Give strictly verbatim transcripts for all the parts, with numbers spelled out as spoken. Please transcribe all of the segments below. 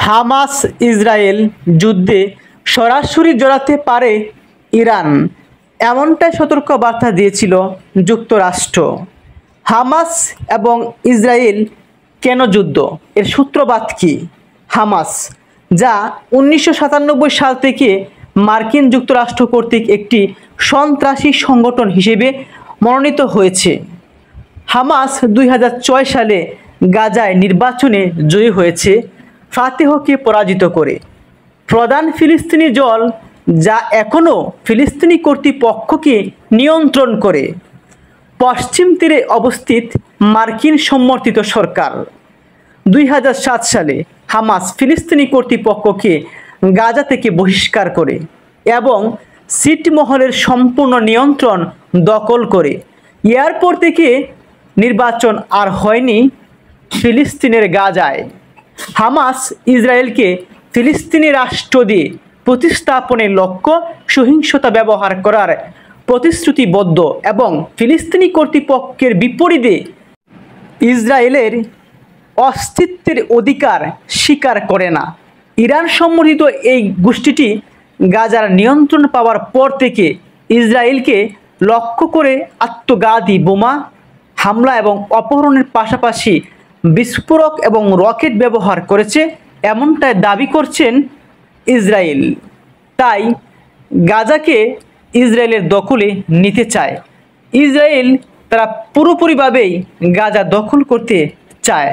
Hamas Israel যুদ্ধে সরাসরি জড়াতে পারে ইরান, এমনটাই সতর্ক বার্তা দিয়েছিল যুক্তরাষ্ট্র। হামাস এবং ইসরায়েল কেন যুদ্ধ, এর সূত্রপাত কি? হামাস, যা উনিশশো সাতানব্বই সাল থেকে মার্কিন যুক্তরাষ্ট্র কর্তৃক একটি সন্ত্রাসী সংগঠন হিসেবে মনোনীত হয়েছে। হামাস দুই হাজার ছয় সালে গাজায় নির্বাচনে জয়ী হয়েছে ফাতেহকে পরাজিত করে। প্রধান ফিলিস্তিনি দল, যা এখনও ফিলিস্তিনি কর্তৃপক্ষকে নিয়ন্ত্রণ করে। পশ্চিম তীরে অবস্থিত মার্কিন সমর্থিত সরকার। দুই হাজার সাত সালে হামাস ফিলিস্তিনি কর্তৃপক্ষকে গাজা থেকে বহিষ্কার করে এবং ছিটমহলের সম্পূর্ণ নিয়ন্ত্রণ দখল করে। এরপর থেকে নির্বাচন আর হয়নি ফিলিস্তিনের গাজায়। হামাস ইসরায়েলকে ফিলিস্তিনি রাষ্ট্র দিয়ে প্রতিস্থাপনের লক্ষ্য সহিংসতা ব্যবহার করার প্রতিশ্রুতিবদ্ধ এবং ফিলিস্তিনি কর্তৃপক্ষের বিপরীতে ইসরায়েলের অস্তিত্বের অধিকার স্বীকার করে না। ইরান সমর্থিত এই গোষ্ঠীটি গাজার নিয়ন্ত্রণ পাওয়ার পর থেকে ইসরায়েলকে লক্ষ্য করে আত্মঘাতী বোমা হামলা এবং অপহরণের পাশাপাশি বিস্ফোরক এবং রকেট ব্যবহার করেছে, এমনটাই দাবি করছেন ইসরায়েল। তাই গাজাকে ইসরায়েলের দখলে নিতে চায় ইসরায়েল। তারা পুরোপুরিভাবেই গাজা দখল করতে চায়।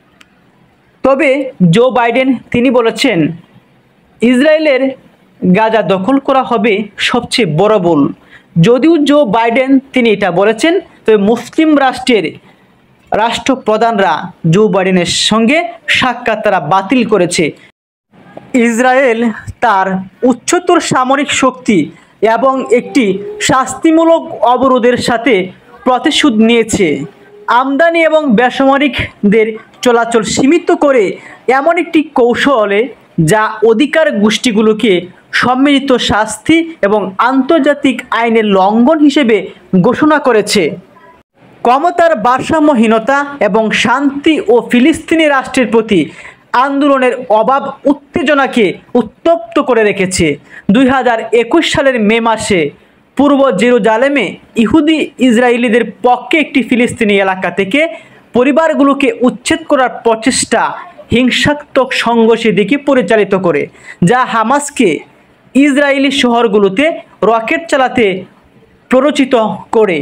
তবে জো বাইডেন তিনি বলেছেন, ইসরায়েলের গাজা দখল করা হবে সবচেয়ে বড় ভুল। যদিও জো বাইডেন তিনি এটা বলেছেন, তবে মুসলিম রাষ্ট্রের রাষ্ট্রপ্রধানরা জো বাইডেনের সঙ্গে সাক্ষাৎ তারা বাতিল করেছে। ইসরায়েল তার উচ্চতর সামরিক শক্তি এবং একটি শাস্তিমূলক অবরোধের সাথে প্রতিশোধ নিয়েছে। আমদানি এবং বেসামরিকদের চলাচল সীমিত করে এমন একটি কৌশলে যা অধিকার গোষ্ঠীগুলোকে সম্মিলিত শাস্তি এবং আন্তর্জাতিক আইনের লঙ্ঘন হিসেবে ঘোষণা করেছে। ক্ষমতার ভারসাম্যহীনতা এবং শান্তি ও ফিলিস্তিনি রাষ্ট্রের প্রতি আন্দোলনের অভাব উত্তেজনাকে উত্তপ্ত করে রেখেছে। দুই হাজার একুশ সালের মে মাসে পূর্ব জেরুজালেমে ইহুদি ইসরায়েলিদের পক্ষে একটি ফিলিস্তিনি এলাকা থেকে পরিবারগুলোকে উচ্ছেদ করার প্রচেষ্টা হিংসাত্মক সংঘর্ষের দিকে পরিচালিত করে, যা হামাসকে ইসরায়েলি শহরগুলোতে রকেট চালাতে প্ররোচিত করে।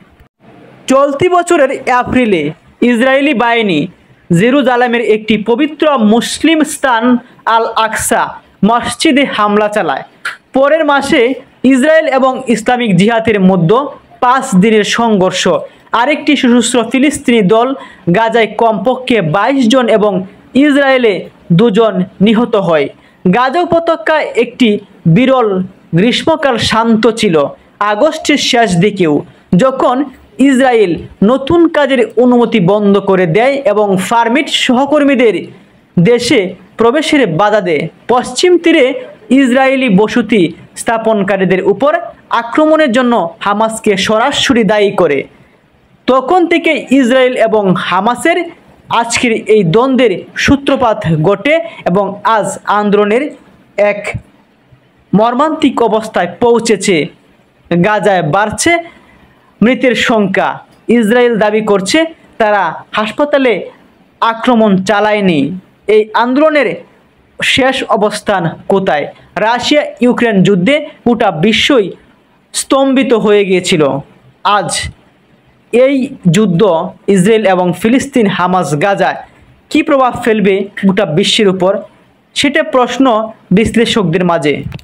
চলতি বছরের এপ্রিলে ইসরায়েলি বাহিনী জেরুজালেমের একটি পবিত্র মুসলিম স্থান আল আকসা মসজিদে হামলা চালায়। পরের মাসে ইসরায়েল এবং ইসলামিক জিহাদের মধ্যে পাঁচ দিনের সংঘর্ষ আরেকটি সশস্ত্র ফিলিস্তিনি দল গাজায় কমপক্ষে বাইশ জন এবং ইসরায়েলে দুজন নিহত হয়। গাজা উপত্যকায় একটি বিরল গ্রীষ্মকাল শান্ত ছিল আগস্টের শেষ দিকেও, যখন ইসরায়েল নতুন কাজের অনুমতি বন্ধ করে দেয় এবং ফার্মিট সহকর্মীদের দেশে প্রবেশের বাধা দেয়। পশ্চিম তীরে ইসরায়েলি বসতি স্থাপনকারীদের উপর আক্রমণের জন্য হামাসকে সরাসরি দায়ী করে। তখন থেকে ইসরায়েল এবং হামাসের আজকের এই দ্বন্দ্বের সূত্রপাত ঘটে এবং আজ আন্দোলনের এক মর্মান্তিক অবস্থায় পৌঁছেছে। গাজায় বাড়ছে মৃতের সংখ্যা। ইসরায়েল দাবি করছে তারা হাসপাতালে আক্রমণ চালায়নি। এই আন্দোলনের শেষ অবস্থান কোথায়? রাশিয়া ইউক্রেন যুদ্ধে গোটা বিশ্বই স্তম্ভিত হয়ে গিয়েছিল। আজ এই যুদ্ধ ইসরায়েল এবং ফিলিস্তিন হামাস গাজায় কী প্রভাব ফেলবে গোটা বিশ্বের উপর, সেটা প্রশ্ন বিশ্লেষকদের মাঝে।